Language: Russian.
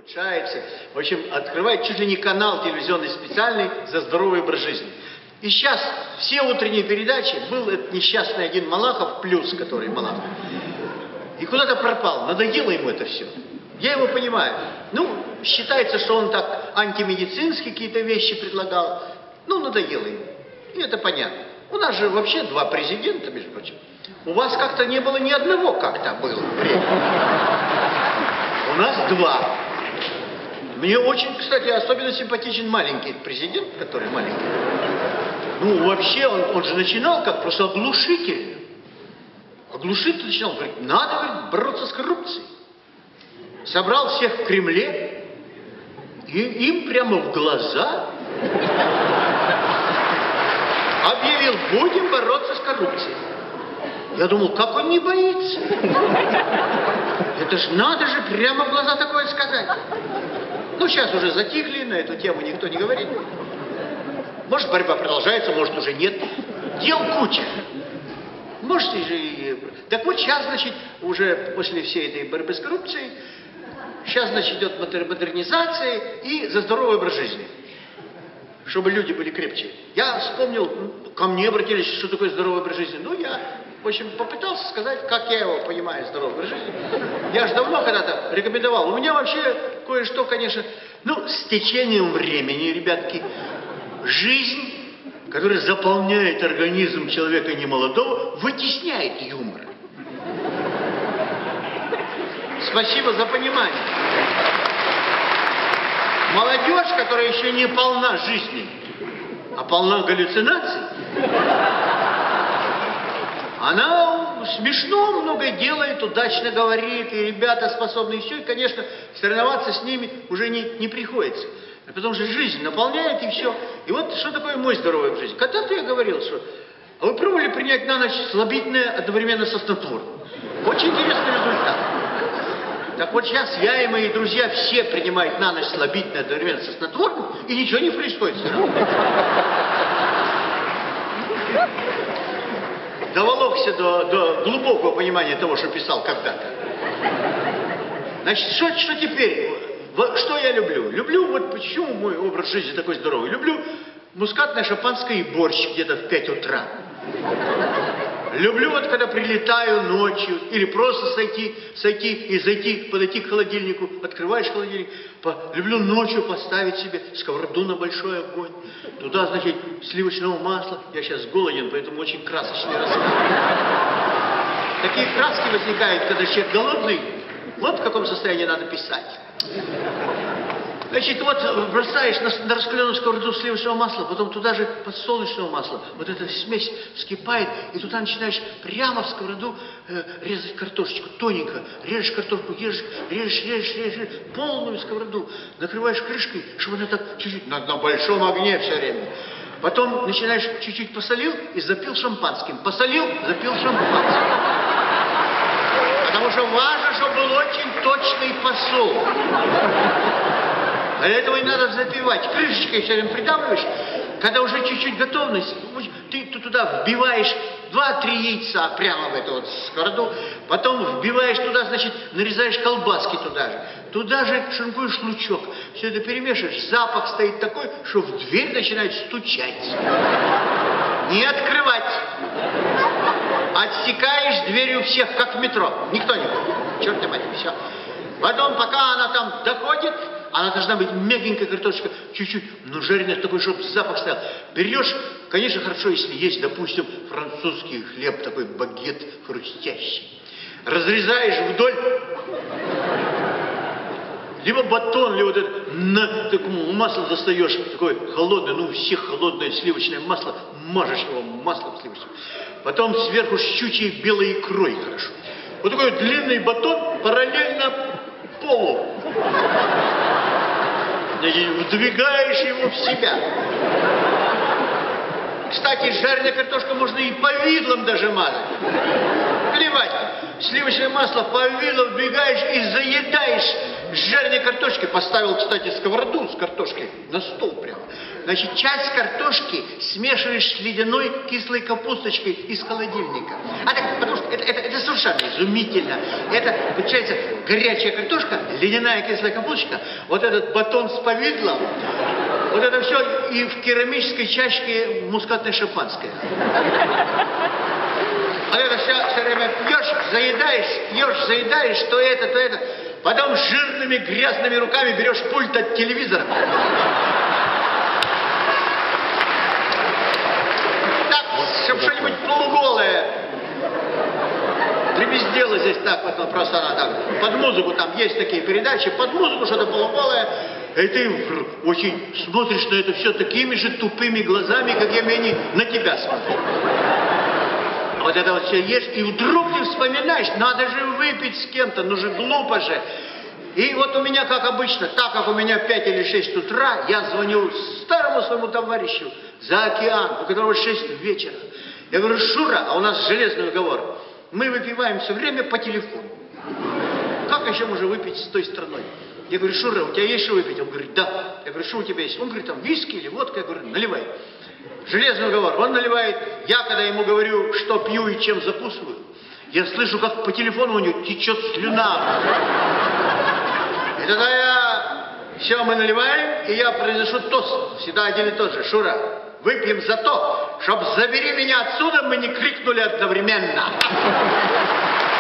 улучшается. В общем, открывает чуть ли не канал телевизионный специальный за здоровый образ жизни. И сейчас все утренние передачи, был этот несчастный один Малахов, плюс, который Малахов, и куда-то пропал, надоело ему это все. Я его понимаю. Ну, считается, что он так антимедицинские какие-то вещи предлагал. Ну, надоело ему. И это понятно. У нас же вообще 2 президента, между прочим. У вас как-то не было ни одного, как-то было время. У нас 2. Мне очень, кстати, особенно симпатичен маленький президент, который маленький. Ну, вообще, он же начинал как просто оглушительно. Оглушительно начинал. Говорит, надо, говорит, бороться с коррупцией. Собрал всех в Кремле, и им прямо в глаза объявил, будем бороться с коррупцией. Я думал, как он не боится? Это ж надо же прямо в глаза такое сказать. Ну, сейчас уже затихли, на эту тему никто не говорит. Может, борьба продолжается, может, уже нет. Дел куча. Можете же и... Так вот, сейчас, значит, уже после всей этой борьбы с коррупцией, сейчас, значит, идет модернизация и за здоровый образ жизни. Чтобы люди были крепче. Я вспомнил, ко мне обратились, что такое здоровый образ жизни. Ну, я, в общем, попытался сказать, как я его понимаю, здоровый образ жизни. Я же давно когда-то рекомендовал. У меня вообще кое-что, конечно, ну, с течением времени, ребятки, жизнь, которая заполняет организм человека немолодого, вытесняет юмор. Спасибо за понимание. Молодежь, которая еще не полна жизни, а полна галлюцинаций, она смешно много делает, удачно говорит, и ребята способны, и все, и, конечно, соревноваться с ними уже не приходится. Потому что жизнь наполняет, и все. И вот что такое мой здоровый образ жизни. Когда-то я говорил, что... А вы пробовали принять на ночь слабительное одновременно со снотворным? Очень интересный результат. Так вот сейчас я и мои друзья все принимают на ночь слабительное одновременно со снотворным, и ничего не происходит. Доволокся до глубокого понимания того, что писал когда-то. Значит, что теперь? Что я люблю? Люблю, вот почему мой образ жизни такой здоровый. Люблю мускатное шампанское и борщ где-то в 5 утра. Люблю вот, когда прилетаю ночью, или просто подойти к холодильнику, открываешь холодильник. Люблю ночью поставить себе сковороду на большой огонь. Туда, значит, сливочного масла. Я сейчас голоден, поэтому очень красочный рассказ. Такие краски возникают, когда человек голодный. Вот в каком состоянии надо писать. Значит, вот бросаешь на раскаленную сковороду сливочного масла, потом туда же подсолнечного масла. Вот эта смесь вскипает, и туда начинаешь прямо в сковороду резать картошечку, тоненько. Режешь картошку, режешь, полную сковороду. Накрываешь крышкой, чтобы она так чуть-чуть, на большом огне все время. Потом начинаешь чуть-чуть посолил и запил шампанским. Посолил, запил шампанским. Потому что важно, чтобы был очень точный посол. А для этого и надо запивать. Крышечкой все время придавливаешь. Когда уже чуть-чуть готовность, ты туда вбиваешь 2-3 яйца прямо в эту вот сковороду. Потом вбиваешь туда, значит, нарезаешь колбаски туда же. Туда же шинкуешь лучок. Все это перемешиваешь. Запах стоит такой, что в дверь начинает стучать. Не открывать. Отсекаешь дверью всех, как в метро. Никто не ходит. Черт мать, все. Потом, пока она там доходит, она должна быть мягенькая картошечка, чуть-чуть, но жареная такой, чтобы запах стоял. Берешь, конечно, хорошо, если есть, допустим, французский хлеб, такой багет хрустящий. Разрезаешь вдоль, либо батон, либо вот это, масло достаешь, такое холодное, ну у всех холодное сливочное масло, мажешь его маслом сливочным. Потом сверху щучьей белой икрой хорошо. Вот такой длинный батон параллельно полу. Значит, вдвигаешь его в себя. Кстати, жареная картошка можно и повидлом даже мазать. Плевать. Сливочное масло повидлом вдвигаешь и заедаешь жареной картошки, поставил, кстати, сковороду с картошкой на стол прямо. Значит, часть картошки смешиваешь с ледяной кислой капусточкой из холодильника. А так, потому что это совершенно изумительно. Это, получается, горячая картошка, ледяная кислая капусточка, вот этот батон с повидлом, вот это все и в керамической чашке мускатное шампанское. А это все время пьешь, заедаешь, то это. Потом жирными грязными руками берешь пульт от телевизора. Так, чтобы что-нибудь полуголое. Прибездело здесь так, вот просто она так. Под музыку там есть такие передачи, под музыку что-то полуголое. И ты очень смотришь на это все такими же тупыми глазами, какими они на тебя смотрят. Вот это вот все ешь, и вдруг ты вспоминаешь, надо же выпить с кем-то, ну же глупо же. И вот у меня, как обычно, так как у меня 5 или 6 утра, я звоню старому своему товарищу за океан, у которого 6 вечера. Я говорю, Шура, а у нас железный уговор, мы выпиваем все время по телефону. Как еще можно выпить с той страной? Я говорю, Шура, у тебя есть что выпить? Он говорит, да. Я говорю, что у тебя есть? Он говорит, там виски или водка? Я говорю, наливай. Железный уговор. Он наливает. Я, когда ему говорю, что пью и чем закусываю, я слышу, как по телефону у него течет слюна. И тогда все, мы наливаем, и я произношу тост. Всегда один и тот же. Шура, выпьем за то, чтоб «забери меня отсюда» мы не крикнули одновременно.